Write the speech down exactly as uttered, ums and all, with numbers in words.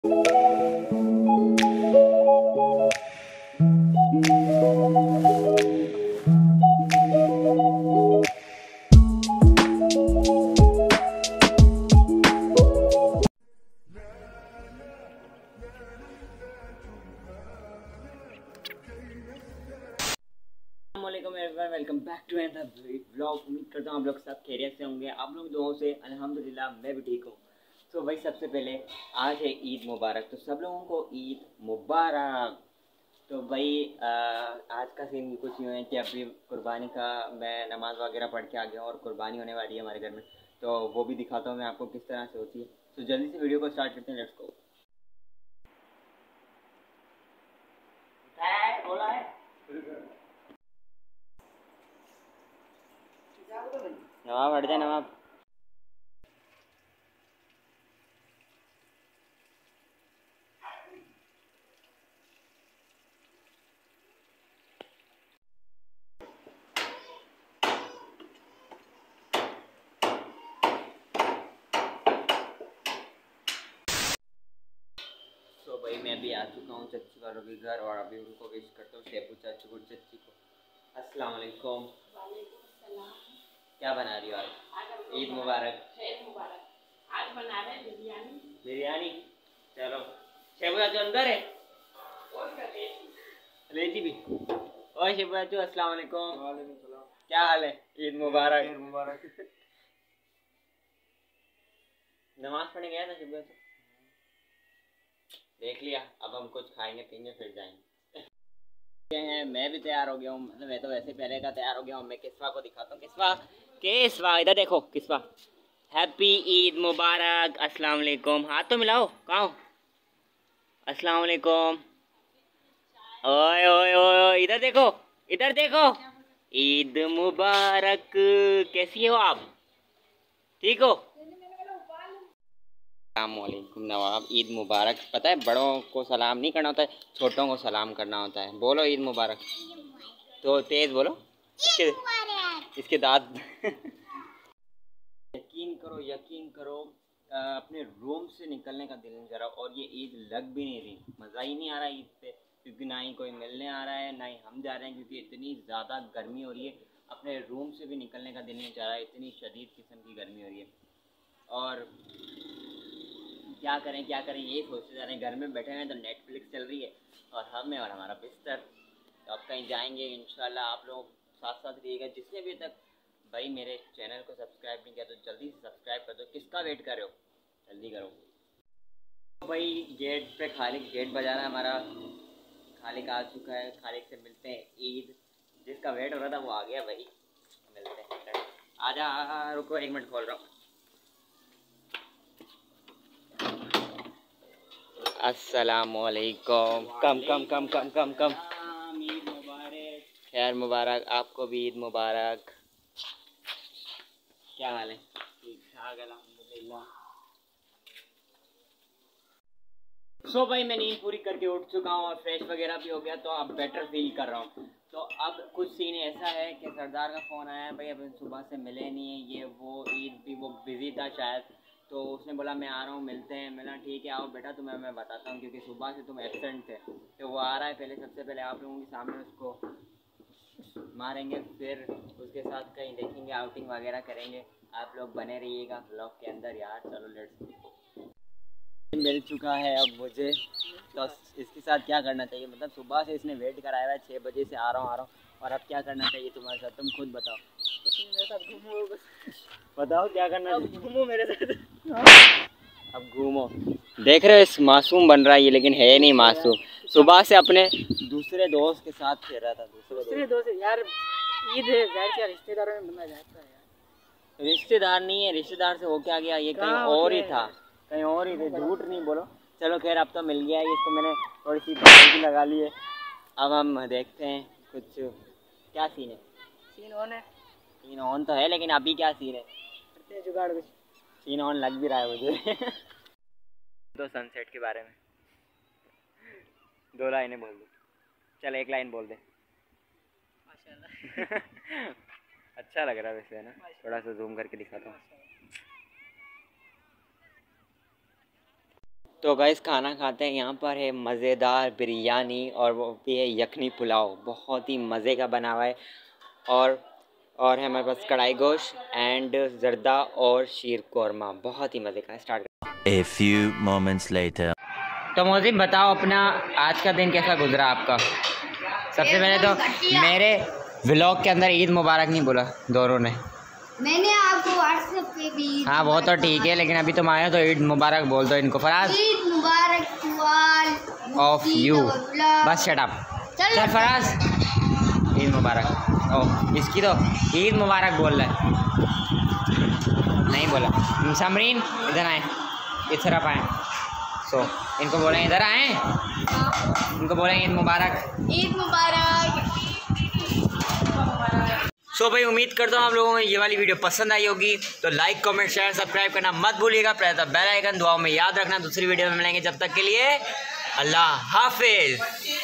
Welcome back to another vlog. उम्मीद करता हूँ आप लोग सब खैरियत से होंगे। आप लोग दुआओं से अल्हम्दुलिल्लाह मैं भी ठीक हूँ। तो भाई सबसे पहले आज है ईद मुबारक, तो सब लोगों को ईद मुबारक। तो भाई आ, आज का सीन कुछ यूँ है कि अभी कुर्बानी का मैं नमाज़ वगैरह पढ़ के आ गया और कुर्बानी होने वाली है हमारे घर में, तो वो भी दिखाता हूँ मैं आपको किस तरह से होती है। तो जल्दी से वीडियो को स्टार्ट करते हैं, लेट्स गो। बोला है नवाब, हट जा नवाब। तो भाई मैं भी आ चुका हूँ चच्ची वालों के घर और अभी उनको विश करता हूँ, शेबू चाचू को, चच्ची को। अस्सलाम वालेकुम। क्या बना रही हो आज? ईद मुबारक। आज बना रहे हैं बिरयानी। बिरयानी, चलो। शेबू चाचू अंदर है? लेजी भी। और शेबू चाचू अस्सलाम वालेकुम। वालेकुम सलाम। क्या हाल है? ईद मुबारक। ईद मुबारक। नमाज पढ़ने गया था शेबू चाचू? देख लिया। अब हम कुछ खाएंगे पीएंगे फिर जाएंगे। हैं, मैं भी तैयार हो गया हूँ, मतलब मैं तो वैसे पहले का तैयार हो गया हूँ। मैं किस्वा को दिखाता हूँ। किस्वा, किस्वा इधर देखो। किस्वा, हैप्पी ईद मुबारक। अस्सलाम वालेकुम। हाथ तो मिलाओ। कहाँ हो? अस्सलाम वालेकुम। ओए ओए ओए, इधर देखो, इधर देखो। ईद मुबारक। कैसी हो आप? ठीक हो? अस्सलामुअलैकुम नवाब, ईद मुबारक। पता है बड़ों को सलाम नहीं करना होता है, छोटों को सलाम करना होता है। बोलो ईद मुबारक। तो तेज़ बोलो, इसके इसके दांत यकीन करो, यकीन करो, आ, अपने रूम से निकलने का दिल नहीं कर रहा। और ये ईद लग भी नहीं रही, मज़ा ही नहीं आ रहा ईद पे, क्योंकि ना ही कोई मिलने आ रहा है ना ही हम जा रहे हैं, क्योंकि इतनी ज़्यादा गर्मी हो रही है। अपने रूम से भी निकलने का दिल नहीं चाह रहा है, इतनी शदीद किस्म की गर्मी हो रही है। और क्या करें क्या करें यही सोचते जा रहे हैं। घर में बैठे हैं तो नेटफ्लिक्स चल रही है और हम हैं और हमारा बिस्तर। तो अब कहीं जाएंगे इंशाल्लाह। आप लोग साथ साथ रहिएगा। जिसने भी तक भाई मेरे चैनल को सब्सक्राइब नहीं किया तो जल्दी से सब्सक्राइब कर दो। किसका वेट कर रहे हो? जल्दी करो। तो भाई गेट पे खालिक गेट बजा रहा है हमारा। खालिक आ चुका है। खालिक से मिलते हैं। ईद जिसका वेट हो रहा था वो आ गया भाई, मिलते हैं। आजा, रुको एक मिनट, खोल रहा हूँ। अस्सलामुअलैकुम। कम कम कम कम कम कम। ईद मुबारक। खैर मुबारक, आपको भी ईद मुबारक। क्या हाल है? ठीक ठाक अल्हम्दुलिल्लाह। सो भाई मैं नींद पूरी करके उठ चुका हूँ और फ्रेश वगैरह भी हो गया, तो अब बेटर फील कर रहा हूँ। तो अब कुछ सीन ऐसा है कि सरदार का फ़ोन आया है भाई, अब सुबह से मिले नहीं है ये वो। ईद भी वो बिज़ी था शायद, तो उसने बोला मैं आ रहा हूँ, मिलते हैं। मिला ठीक है आओ बेटा, तुम्हें मैं बताता हूँ, क्योंकि सुबह से तुम एब्सेंट थे। तो वो आ रहा है। पहले सबसे पहले आप लोगों के सामने उसको मारेंगे, फिर उसके साथ कहीं देखेंगे, आउटिंग वगैरह करेंगे। आप लोग बने रहिएगा ब्लॉग के अंदर यार। चलो लेट्स। मिल चुका है अब मुझे, तो इसके साथ क्या करना चाहिए? मतलब सुबह से इसने वेट कराया हुआ है, छः बजे से आ रहा हूँ आ रहा हूँ, और अब क्या करना चाहिए तुम्हारे साथ? तुम खुद बताओ। कुछ नहीं, मेरे साथ घूमो बस। बताओ क्या करना अब चाहिए? घूमो मेरे साथ। अब घूमो। देख रहे हो इस मासूम बन रहा है ये, लेकिन है नहीं मासूम। सुबह से अपने दूसरे दोस्त के साथ खेल रहा था। दूसरे दूसरे दोस्त यार, ईद है, जाहिर सी रिश्तेदारों में बंदा जाता है यार। रिश्तेदार नहीं है, रिश्तेदार से हो क्या गया, ये कहीं और ही था, कहीं और ही थे। झूठ नहीं बोलो। चलो खैर अब तो मिल गया है इसको, मैंने थोड़ी सी भी लगा ली है। अब हम देखते हैं कुछ क्या सीन है। सीन ऑन है। सीन ऑन तो है, लेकिन अभी क्या सीन है? करते हैं जुगाड़ कुछ। सीन ऑन लग भी रहा है मुझे। दो सनसेट के बारे में दो लाइनें बोल दो। चल एक लाइन बोल दे। माशाल्लाह। अच्छा लग रहा है वैसे, है ना? थोड़ा सा जूम करके दिखाता हूँ। तो गाइस खाना खाते हैं। यहाँ पर है मज़ेदार बिरयानी और वो भी है यखनी पुलाव, बहुत ही मज़े का बना हुआ है। और और है हमारे पास कढ़ाई गोश्त एंड जर्दा और शीर कौरमा, बहुत ही मज़े का। Start A few moments later. तो मोहसिन बताओ अपना आज का दिन कैसा गुजरा आपका। सबसे पहले तो मेरे व्लॉग के अंदर ईद मुबारक नहीं बोला दोनों ने। मैंने आपको व्हाट्सएप पे भी। हाँ वो तो ठीक है, लेकिन अभी तुम आए हो तो ईद मुबारक बोल दो इनको। फराज ईद मुबारक ऑफ यू, बस शट अप। चल फराज ईद मुबारक। ओ इसकी तो ईद मुबारक बोल रहा है, नहीं बोला। समरीन इधर आए, इस तरफ आए। सो इनको बोलेंगे इधर आए, इनको बोलेंगे ईद मुबारक। ईद मुबारक। सो so भाई उम्मीद करता हूँ आप लोगों को ये वाली वीडियो पसंद आई होगी, तो लाइक कमेंट शेयर सब्सक्राइब करना मत भूलिएगा। प्रेस द बेल आइकन दुआओं में याद रखना। दूसरी वीडियो में मिलेंगे, जब तक के लिए अल्लाह हाफिज़।